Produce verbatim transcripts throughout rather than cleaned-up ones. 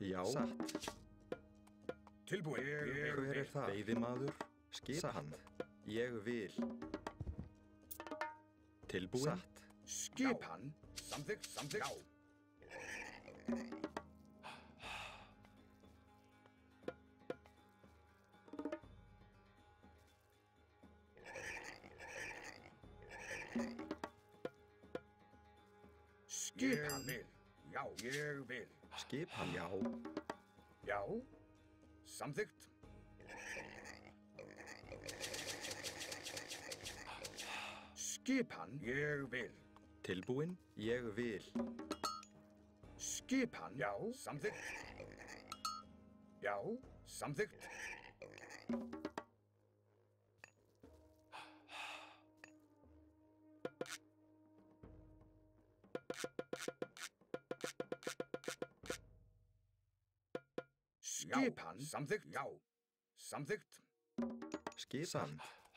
Já. Satt. Tilbúin. Ég Hver er það? Veiðimaður. Skipan. Ég vil. Tilbúin. Satt. Skipan. Samþykkt, samþykkt. Já. Skipan. Ég vil. Já, ég vil. Skipan. Já. Já. Samþykkt. Skipan. Ég vil. Tilbúin. Ég vil. Skipan. Já. Samþykkt. Já. Samþykkt. Skipan. Samþykkt. Já. Samþykkt. Skipan.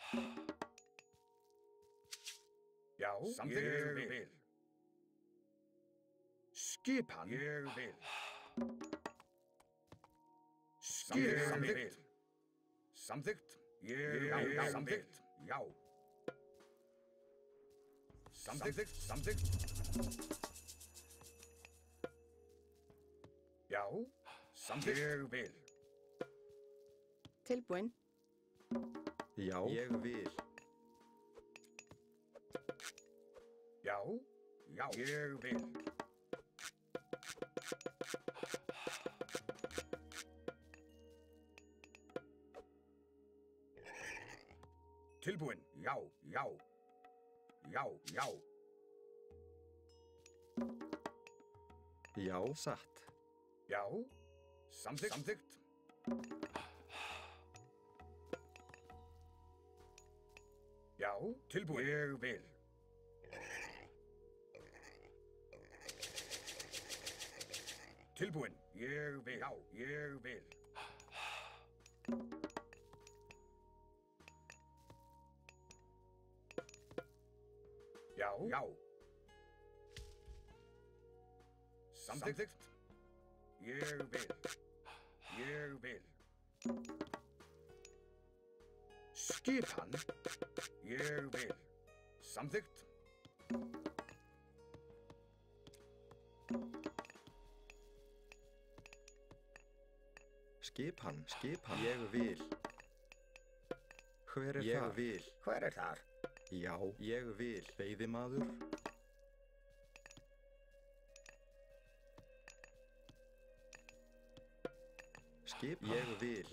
Já. Samþykkt. Ég vil. Skipan. Ég vil. Skipan. Samþykkt. Samþykkt. Ég vil. Samþykkt. Já. Samþykkt. Samþykkt. Já. Samþykkt. Ég vil. Tilbúin. Já. Ég vil. Já. Já. Ég vil. Tilbúin. Já. Já. Já. Já. Já. Satt. Já. Samþykkt. Samþykkt. Já. Tilbúin. Ég vil. Tilbúin. Ég vil. Já. Ég vil. Já. Já. Samþykkt. Ég vil. Ég vil. Skipan. Ég vil. Samþykkt. Skipan. Skipan. Ég vil. Hver er Ég þar? vil. Hver er þar? Já. Ég vil. Veiðimaður. Skipan. Ég vil.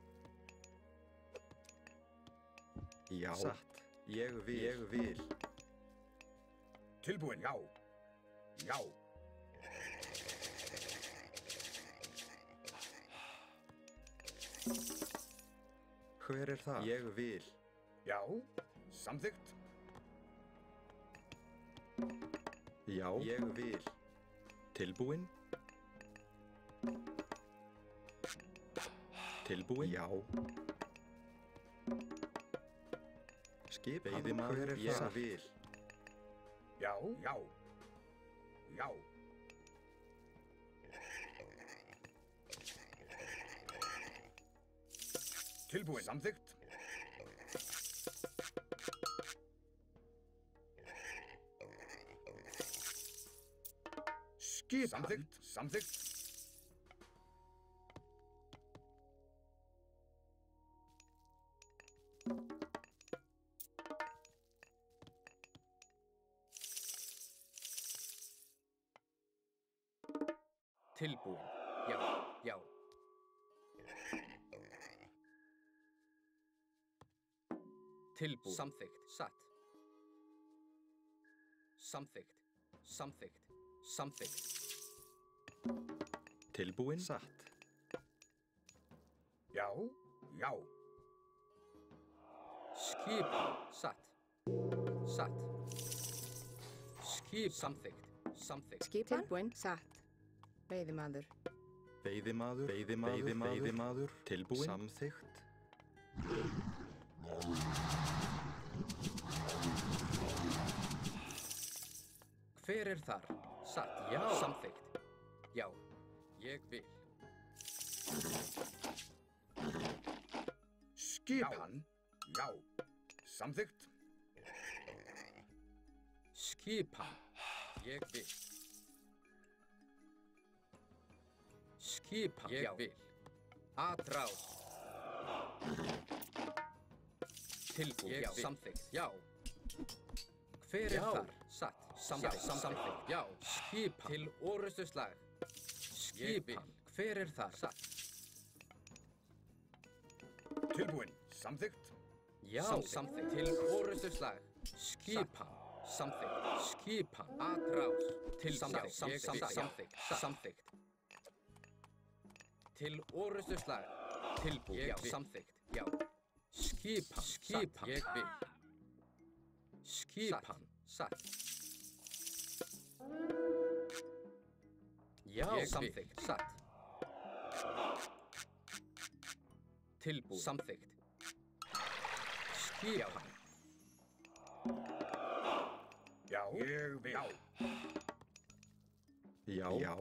Já. Satt. Ég vil. Ég vil. Tilbúin. Já. Já. Hver er það? Ég vil. Já. Samþykkt. Já. Ég vil. Tilbúin. Tilbúin. Já. Skipan. Veiðimaður. Ég vil. Já. Já. Já. Tilbúin. Samþykkt. Skipan. Samþykkt. Samþykkt. Tilbúin. Já. Já. Tilbúin. Samþykkt. Satt. Samþykkt. Samþykkt. Samþykkt. Tilbúin. Satt. Já. Já. Skipan. Satt. Satt. Skip. Samþykkt. Samþykkt. Skipan. Tilbúin. Satt. Veiðimaður. Veiðimaður. Veiðimaður. Veiðimaður. Veiðimaður. Tilbúin. Samþykkt. Hver er þar? Satt. Já. Samþykkt. Já. Ég vil. Skipan. Já. Samþykkt. Skipan. Ég vil. Skipan. Ég vil. Atráð. Tilbúið. Ég vil. Samþykkt. Já. Hver er þar? Satt. Samþykkt. Samþykkt. Já. Skipan. Til orustuslag. Skipan. Hver er þar? Satt. Tilbúin. Samþykkt. Já. Samþykkt. Til orustuslag. Skipan. Samþykkt. Skipan. Atráð. Til samþykkt. Samþykkt. Samþykkt. Samþykkt. Til orustuslag. Tilbúið. Já. Samþykkt. Já. Skipan. Skipan. Ég vil. Skipan. Satt. Já. Samþykkt. Satt. Tilbúið. Samþykkt. Skipan. Já. Ég vil. Já. Já. Já.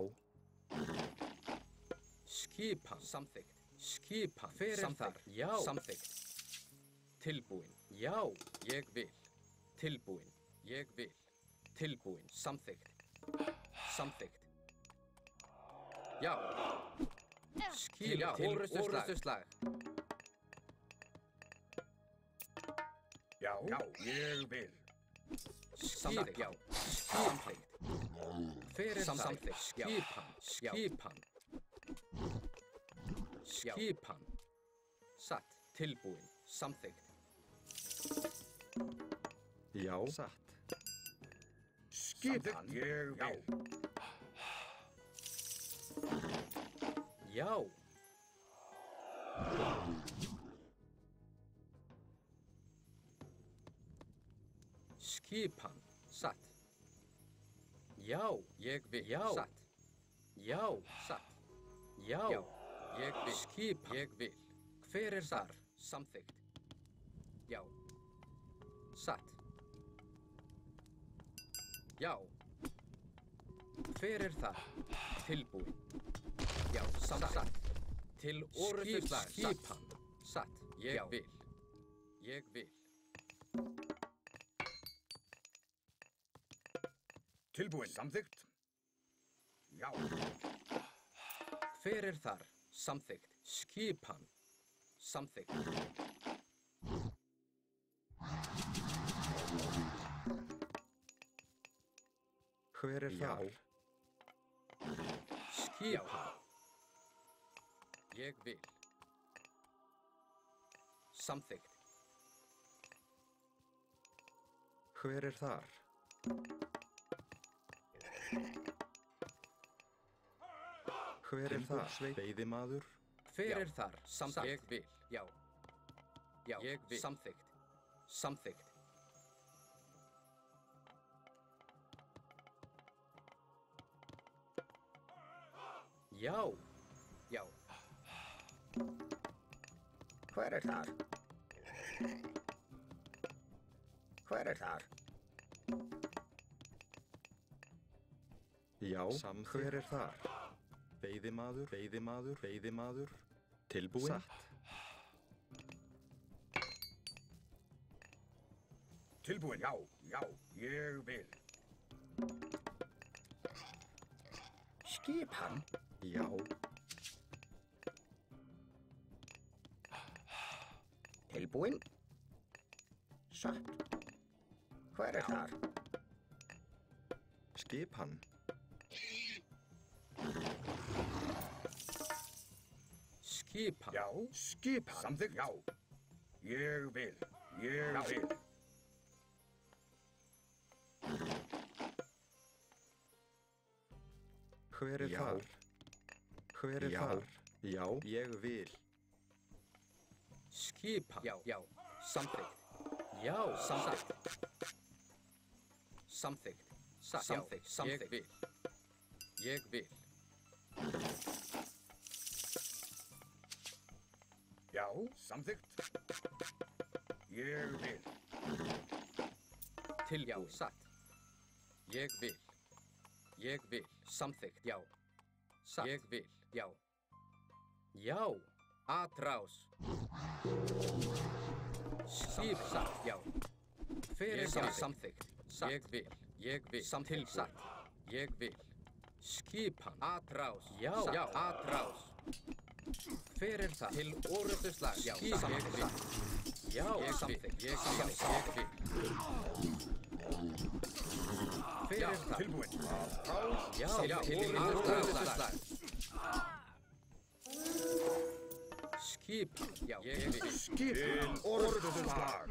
Skipan. Samþykkt. Skipan. Hver er þar? Já. Samþykkt. Tilbúin. Já. Ég vil. Tilbúin. Ég vil. Tilbúin. Samþykkt. Samþykkt. Já. Skipan. Til orustuslag. Já. Já. Ég vil. Samþykkt. Já. Samþykkt. Hver er þar? Samþykkt. Skipan. Skipan. Skipan. Satt. Tilbúin. Samþykkt. Já. Satt. Skipan. Ég vil. Já. Skipan. Satt. Já. Ég vil. Já. Satt. Já. Satt. Já. Já. Ég vil. Skipan. Ég vil. Hver er þar? Samþykkt. Já. Satt. Já. Hver er þar? Tilbúin. Já. Satt. Til orustuslag. Skipan. Satt. Ég vil. Ég vil. Tilbúin. Samþykkt. Já. Hver er þar? Samþykkt. Skipan. Samþykkt. Hver er þar? Skipan. Ég vil. Samþykkt. Hver er þar? Hver er þar? Veiðimaður? Hver er þar? Samþykkt. Ég vil. Já. Já. Ég vil. Samþykkt. Samþykkt. Já. Já. Hver er þar? Hver er þar? Já. Samþykkt. Hver er þar? Veiðimaður, veiðimaður, veiðimaður. Tilbúin. Satt. Tilbúin. Já. Já. Ég vil. Skipan. Já. Tilbúin. Satt. Hver er þar? Skipan. Skipan. Já. Skipan. Samþykkt. Já. Ég vil. Ég vil. Hver er Já. þar? Hver er Já. þar? Já. Ég vil. Skipan. Já. Já. Samþykkt. Já. Samþykkt. Samþykkt. Sa Samþykkt. Samþykkt. Ég vil. Ég vil. Já. Samþykkt. Ég vil. Til já. Satt. Ég vil. Ég vil. Samþykkt. Já. Satt. Ég vil. Já. Já. Atrás. Skip satt. Já. Hver er það? Samþykkt. Satt. Ég vil. Ég vil. Samþykkt. Satt. Ég vil. Skipan. Atrás. Já. Já. Atrás. Hver er það? Til orrustuslag. Já. Skipan. Ég vil. Já. Ég samþykkt. Ég samþykkt. Ég vil. Hver er það? Tilbúin. Já. Já. Til orrustuslag. Skipan. Já. Ég vil. Skipin orrustuslag.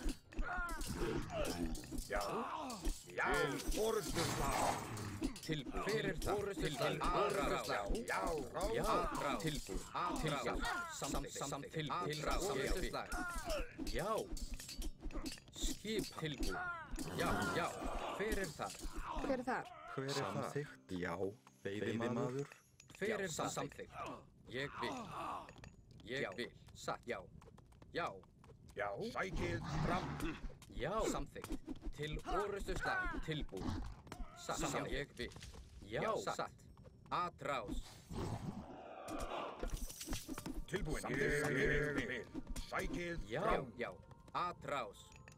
Já. Já. Orrustuslag. Tilbúið. Hver er það? Orrustuslag. Atrás. Já. Já. Tilbúið. Atrás. Samþykkt. Samþykkt. Tilbúið. Orrustuslag. Já. Skipan. Tilbúið. Já. Já. Hver er það? Hver er þar? Hver er það? Samþykkt. Já. Veiðimaður. Hver er það? Samþykkt. Ég vil. Ég vil. Satt. Já. Já. Já. Sækið fram. Já. Samþykkt. Til orrustuslag. Tilbúið. Satt. Já. Ég vil. Já. Satt. Atrás. Tilbúin. Ég vil. Sækið Já. fram. Já. Atrás.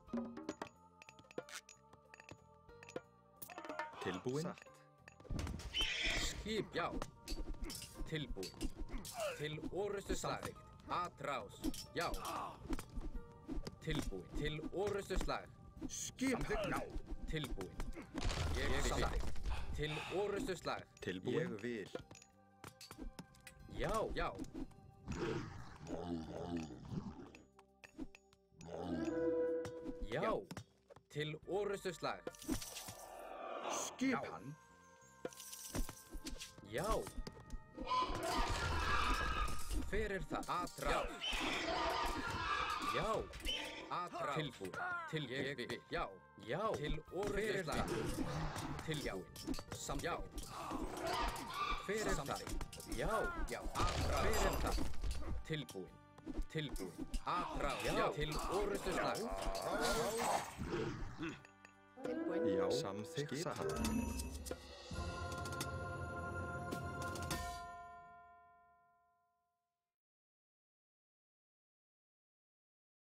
Tilbúin. Skip. Já. Tilbúið. Til orrustuslag. Atrás. Já. Tilbúið. Til orrustuslag. Skipin. Já. Tilbúið. Ég vil. Samþykkt. Til orrustuslag. Tilbúin. Ég vil. Já. Já. Já. Til orrustuslag. Skipan. Já. Hver er það? Atrás. Já. Atrás. Tilbúið. Til ég vil. Já. Já. Til orrustuslag. Tilbúið. Samþykkt. Hver er það? Já. Já. Atrás. Hver er það? Tilbúið. Tilbúið. Atrás. Já. Til orrustuslag. Tilbúin. Já. Samþykkt. Satt.